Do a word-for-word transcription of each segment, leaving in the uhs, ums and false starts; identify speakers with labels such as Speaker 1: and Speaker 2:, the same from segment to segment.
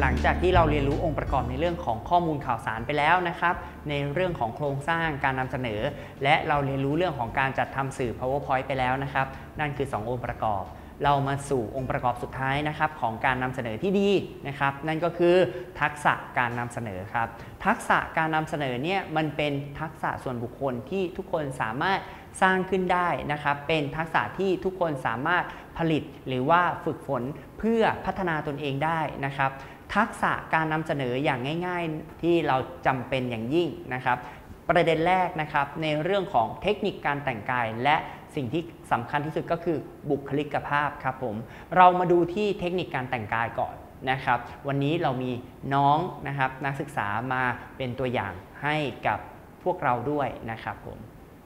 Speaker 1: หลังจากที่เราเรียนรู้องค์ประกอบในเรื่องของข้อมูลข่าวสารไปแล้วนะครับในเรื่องของโครงสร้างการนำเสนอและเราเรียนรู้เรื่องของการจัดทำสื่อ PowerPoint ไปแล้วนะครับนั่นคือสององค์ประกอบเรามาสู่องค์ประกอบสุดท้ายนะครับของการนำเสนอที่ดีนะครับนั่นก็คือทักษะการนำเสนอครับทักษะการนำเสนอเนี่ยมันเป็นทักษะส่วนบุคคลที่ทุกคนสามารถสร้างขึ้นได้นะครับเป็นทักษะที่ทุกคนสามารถผลิตหรือว่าฝึกฝนเพื่อพัฒนาตนเองได้นะครับทักษะการนำเสนออย่างง่ายๆที่เราจำเป็นอย่างยิ่งนะครับประเด็นแรกนะครับในเรื่องของเทคนิคการแต่งกายและสิ่งที่สำคัญที่สุดก็คือบุคลิกภาพครับผมเรามาดูที่เทคนิคการแต่งกายก่อนนะครับวันนี้เรามีน้องนะครับนักศึกษามาเป็นตัวอย่างให้กับพวกเราด้วยนะครับผม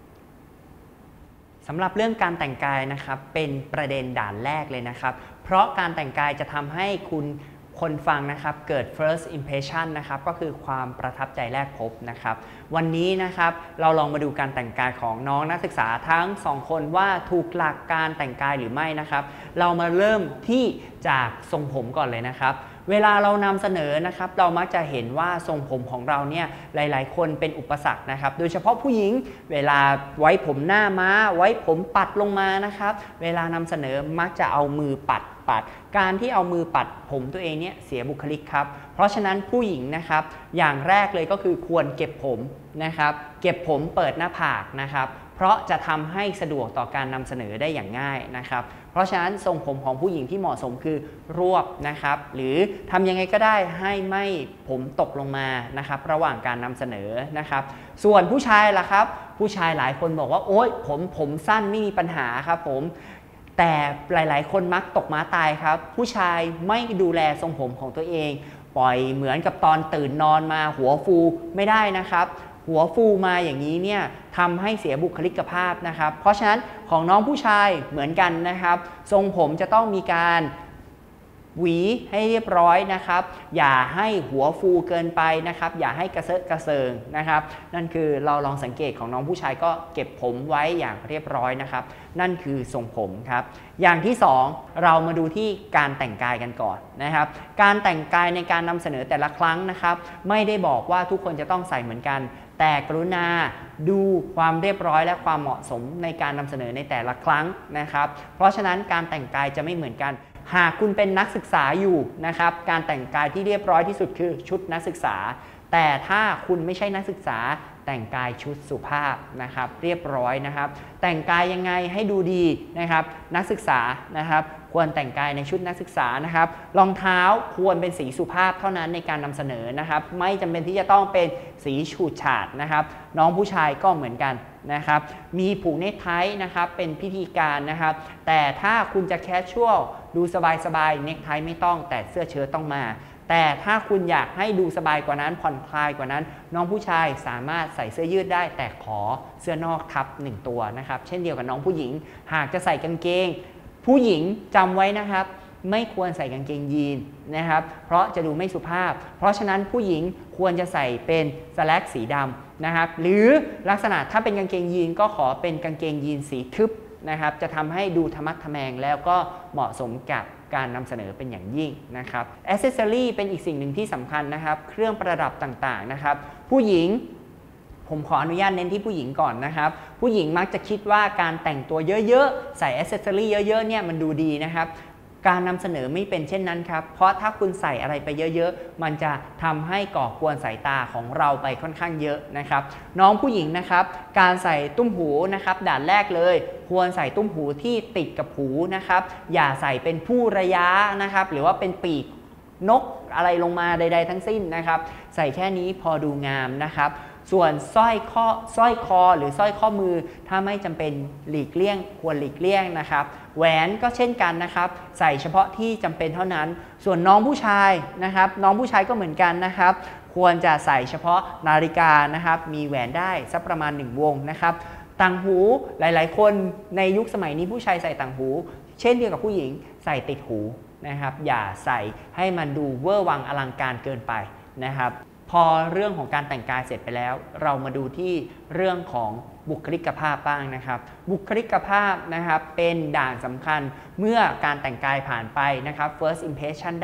Speaker 1: สำหรับเรื่องการแต่งกายนะครับเป็นประเด็นด่านแรกเลยนะครับเพราะการแต่งกายจะทำให้คุณคนฟังนะครับเกิด first impression นะครับก็คือความประทับใจแรกพบนะครับวันนี้นะครับเราลองมาดูการแต่งกายของน้องนักศึกษาทั้งสองคนว่าถูกหลักการแต่งกายหรือไม่นะครับเรามาเริ่มที่จากทรงผมก่อนเลยนะครับเวลาเรานำเสนอนะครับเรามักจะเห็นว่าทรงผมของเราเนี่ยหลายๆคนเป็นอุปสรรคนะครับโดยเฉพาะผู้หญิงเวลาไว้ผมหน้าม้าไว้ผมปัดลงมานะครับเวลานำเสนอมักจะเอามือปัดปัดการที่เอามือปัดผมตัวเองเนี่ยเสียบุคลิกครับเพราะฉะนั้นผู้หญิงนะครับอย่างแรกเลยก็คือควรเก็บผมนะครับเก็บผมเปิดหน้าผากนะครับเพราะจะทำให้สะดวกต่อการนำเสนอได้อย่างง่ายนะครับเพราะฉะนั้นทรงผมของผู้หญิงที่เหมาะสมคือรวบนะครับหรือทำยังไงก็ได้ให้ไม่ผมตกลงมานะครับระหว่างการนำเสนอนะครับส่วนผู้ชายล่ะครับผู้ชายหลายคนบอกว่าโอ๊ยผมผมสั้นไม่มีปัญหาครับผมแต่หลายๆคนมักตกม้าตายครับผู้ชายไม่ดูแลทรงผมของตัวเองปล่อยเหมือนกับตอนตื่นนอนมาหัวฟูไม่ได้นะครับหัวฟูมาอย่างนี้เนี่ยทำให้เสียบุคลิกภาพนะครับเพราะฉะนั้นของน้องผู้ชายเหมือนกันนะครับทรงผมจะต้องมีการหวีให้เรียบร้อยนะครับอย่าให้หัวฟูเกินไปนะครับอย่าให้กระเซาะกระเซิงนะครับนั่นคือเราลองสังเกตของน้องผู้ชายก็เก็บผมไว้อย่างเรียบร้อยนะครับนั่นคือทรงผมครับอย่างที่สองเรามาดูที่การแต่งกายกันก่อนนะครับการแต่งกายในการนำเสนอแต่ละครั้งนะครับไม่ได้บอกว่าทุกคนจะต้องใส่เหมือนกันแต่กรุณาดูความเรียบร้อยและความเหมาะสมในการนำเสนอในแต่ละครั้งนะครับเพราะฉะนั้นการแต่งกายจะไม่เหมือนกันหากคุณเป็นนักศึกษาอยู่นะครับการแต่งกายที่เรียบร้อยที่สุดคือชุดนักศึกษาแต่ถ้าคุณไม่ใช่นักศึกษาแต่งกายชุดสุภาพนะครับเรียบร้อยนะครับแต่งกายยังไงให้ดูดีนะครับนักศึกษานะครับควรแต่งกายในชุดนักศึกษานะครับรองเท้าควรเป็นสีสุภาพเท่านั้นในการนำเสนอนะครับไม่จำเป็นที่จะต้องเป็นสีฉูดฉาดนะครับน้องผู้ชายก็เหมือนกันนะครับมีผูกเนคไทนะครับเป็นพิธีการนะครับแต่ถ้าคุณจะแคชชวลดูสบายๆเนคไทไม่ต้องแต่เสื้อเชิ้ตต้องมาแต่ถ้าคุณอยากให้ดูสบายกว่านั้นผ่อนคลายกว่านั้นน้องผู้ชายสามารถใส่เสื้อยืดได้แต่ขอเสื้อนอกทับหนึ่งตัวนะครับเช่นเดียวกับน้องผู้หญิงหากจะใส่กางเกงผู้หญิงจำไว้นะครับไม่ควรใส่กางเกงยีนนะครับเพราะจะดูไม่สุภาพเพราะฉะนั้นผู้หญิงควรจะใส่เป็นสแล็กสีดำนะครับหรือลักษณะถ้าเป็นกางเกงยีนก็ขอเป็นกางเกงยีนสีทึบนะครับจะทำให้ดูธรรมะทแมงแล้วก็เหมาะสมกับการนำเสนอเป็นอย่างยิ่งนะครับแอคเซสซอรี่เป็นอีกสิ่งหนึ่งที่สำคัญนะครับเครื่องประดับต่างๆนะครับผู้หญิงผมขออนุญาตเน้นที่ผู้หญิงก่อนนะครับผู้หญิงมักจะคิดว่าการแต่งตัวเยอะๆใส่แอคเซสซอรี่เยอะๆเนี่ยมันดูดีนะครับการนำเสนอไม่เป็นเช่นนั้นครับเพราะถ้าคุณใส่อะไรไปเยอะๆมันจะทำให้ก่อกวนสายตาของเราไปค่อนข้างเยอะนะครับน้องผู้หญิงนะครับการใส่ตุ้มหูนะครับด่านแรกเลยควรใส่ตุ้มหูที่ติดกับหูนะครับอย่าใส่เป็นผู้ระยะนะครับหรือว่าเป็นปีกนกอะไรลงมาใดๆทั้งสิ้นนะครับใส่แค่นี้พอดูงามนะครับส่วนสร้อยข้อสร้อยคอหรือสร้อยข้อมือถ้าไม่จำเป็นหลีกเลี่ยงควรหลีกเลี่ยงนะครับแหวนก็เช่นกันนะครับใส่เฉพาะที่จำเป็นเท่านั้นส่วนน้องผู้ชายนะครับน้องผู้ชายก็เหมือนกันนะครับควรจะใส่เฉพาะนาฬิกานะครับมีแหวนได้สักประมาณหนึ่งวงนะครับต่างหูหลายๆคนในยุคสมัยนี้ผู้ชายใส่ต่างหูเช่นเดียวกับผู้หญิงใส่ติดหูนะครับอย่าใส่ให้มันดูเวอร์วังอลังการเกินไปนะครับพอเรื่องของการแต่งกายเสร็จไปแล้วเรามาดูที่เรื่องของบุคลิกภาพบ้างนะครับบุคลิกภาพนะครับเป็นด่านสำคัญเมื่อการแต่งกายผ่านไปนะครับ first impression ได้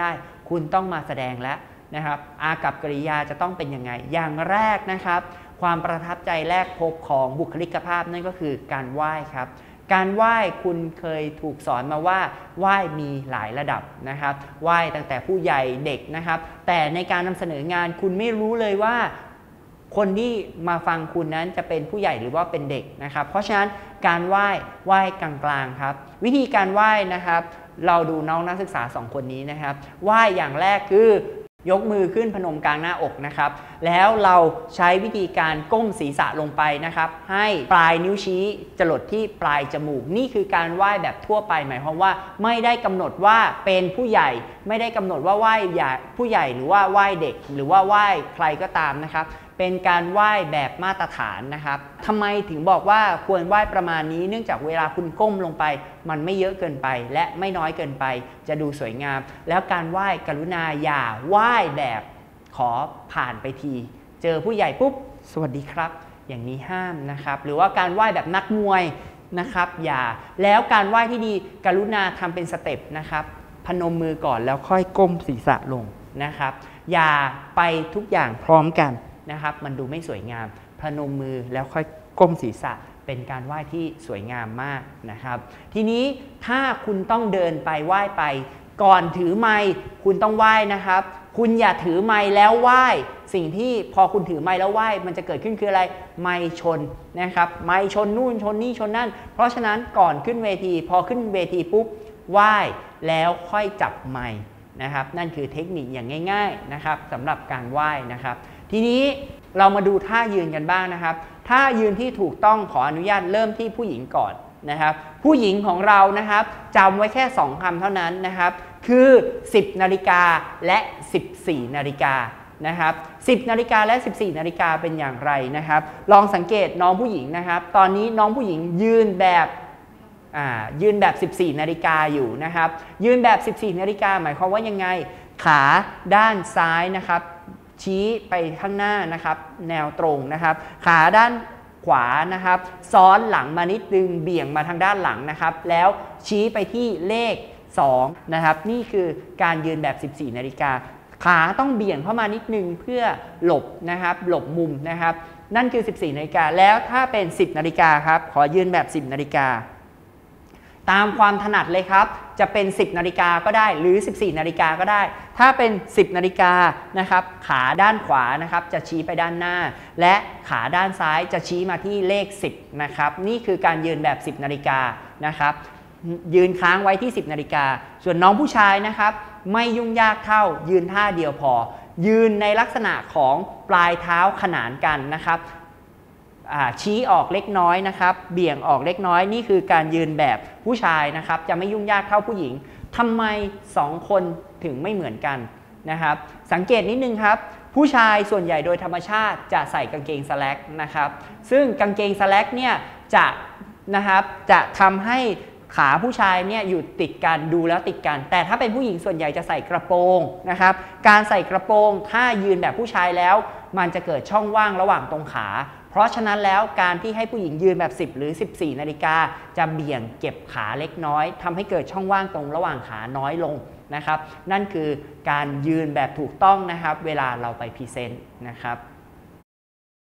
Speaker 1: คุณต้องมาแสดงแล้วนะครับอากัปกิริยาจะต้องเป็นยังไงอย่างแรกนะครับความประทับใจแรกพบของบุคลิกภาพนั่นก็คือการไหว้ครับการไหว้คุณเคยถูกสอนมาว่าไหว้มีหลายระดับนะครับไหว้ตั้งแต่ผู้ใหญ่เด็กนะครับแต่ในการนำเสนองานคุณไม่รู้เลยว่าคนที่มาฟังคุณนั้นจะเป็นผู้ใหญ่หรือว่าเป็นเด็กนะครับเพราะฉะนั้นการไหว้ไหว้กลางๆครับวิธีการไหว้นะครับเราดูน้องนักศึกษาสองคนนี้นะครับไหว้อย่างแรกคือยกมือขึ้นพนมกลางหน้าอกนะครับแล้วเราใช้วิธีการก้มศีรษะลงไปนะครับให้ปลายนิ้วชี้จรดที่ปลายจมูกนี่คือการไหว้แบบทั่วไปหมายความว่าไม่ได้กำหนดว่าเป็นผู้ใหญ่ไม่ได้กำหนดว่าไหว้ผู้ใหญ่หรือว่าไหว้เด็กหรือว่าไหว้ใครก็ตามนะครับเป็นการไหว้แบบมาตรฐานนะครับทำไมถึงบอกว่าควรไหว้ประมาณนี้เนื่องจากเวลาคุณก้มลงไปมันไม่เยอะเกินไปและไม่น้อยเกินไปจะดูสวยงามแล้วการไหว้กรุณาอย่าไหว้แบบขอผ่านไปทีเจอผู้ใหญ่ปุ๊บสวัสดีครับอย่างนี้ห้ามนะครับหรือว่าการไหว้แบบนักมวยนะครับอย่าแล้วการไหว้ที่ดีกรุณาทำเป็นสเต็ปนะครับพนมมือก่อนแล้วค่อยก้มศีรษะลงนะครับอย่าไปทุกอย่างพร้อมกันนะครับมันดูไม่สวยงามพนมมือแล้วค่อยก้มศีรษะเป็นการไหว้ที่สวยงามมากนะครับทีนี้ถ้าคุณต้องเดินไปไหว้ไปก่อนถือไมค์คุณต้องไหว้นะครับคุณอย่าถือไมค์แล้วไหว้สิ่งที่พอคุณถือไมค์แล้วไหว้มันจะเกิดขึ้นคืออะไรไมค์ชนนะครับไมค์ชนนู่นชนนี่ชนนั่นเพราะฉะนั้นก่อนขึ้นเวทีพอขึ้นเวทีปุ๊บไหว้แล้วค่อยจับไมค์นะครับนั่นคือเทคนิคอย่างง่ายๆนะครับสำหรับการไหว้นะครับทีนี้เรามาดูท่ายืนกันบ้างนะครับท่ายืนที่ถูกต้องขออนุญาตเริ่มที่ผู้หญิงก่อนนะครับผู้หญิงของเรานะครับจำไว้แค่สองคำเท่านั้นนะครับคือสิบนาฬิกาและสิบสี่นาฬิกานะครับสิบนาฬิกาและสิบสี่นาฬิกาเป็นอย่างไรนะครับลองสังเกตน้องผู้หญิงนะครับตอนนี้น้องผู้หญิงยืนแบบยืนแบบสิบสี่นาฬิกาอยู่นะครับยืนแบบสิบสี่นาฬิกาหมายความว่ายังไงขาด้านซ้ายนะครับชี้ไปข้างหน้านะครับแนวตรงนะครับขาด้านขวานะครับซ้อนหลังมานิดนึงเบี่ยงมาทางด้านหลังนะครับแล้วชี้ไปที่เลขสองนะครับนี่คือการยืนแบบสิบสี่นาฬิกาขาต้องเบี่ยงเข้ามานิดนึงเพื่อหลบนะครับหลบมุมนะครับนั่นคือสิบสี่นาฬิกาแล้วถ้าเป็นสิบนาฬิกาครับขอยืนแบบสิบนาฬิกาตามความถนัดเลยครับจะเป็นสิบนาฬิกาก็ได้หรือสิบสี่นาฬิกาก็ได้ถ้าเป็นสิบนาฬิกานะครับขาด้านขวานะครับจะชี้ไปด้านหน้าและขาด้านซ้ายจะชี้มาที่เลขสิบนะครับนี่คือการยืนแบบสิบนาฬิกานะครับยืนค้างไว้ที่สิบนาฬิกาส่วนน้องผู้ชายนะครับไม่ยุ่งยากเท่ายืนท่าเดียวพอยืนในลักษณะของปลายเท้าขนานกันนะครับชี้ออกเล็กน้อยนะครับเบี่ยงออกเล็กน้อยนี่คือการยืนแบบผู้ชายนะครับจะไม่ยุ่งยากเท่าผู้หญิงทำไมสองคนถึงไม่เหมือนกันนะครับสังเกตนิดนึงครับผู้ชายส่วนใหญ่โดยธรรมชาติจะใส่กางเกงสแล็กนะครับซึ่งกางเกงสแล็กเนี่ยจะนะครับจะทำให้ขาผู้ชายเนี่ยอยู่ติดกันดูแล้วติดกันแต่ถ้าเป็นผู้หญิงส่วนใหญ่จะใส่กระโปรงนะครับการใส่กระโปรงถ้ายืนแบบผู้ชายแล้วมันจะเกิดช่องว่างระหว่างตรงขาเพราะฉะนั้นแล้วการที่ให้ผู้หญิงยืนแบบสิบหรือสิบสี่นาฬิกาจะเบี่ยงเก็บขาเล็กน้อยทำให้เกิดช่องว่างตรงระหว่างขาน้อยลงนะครับนั่นคือการยืนแบบถูกต้องนะครับเวลาเราไปพรีเซนต์นะครับ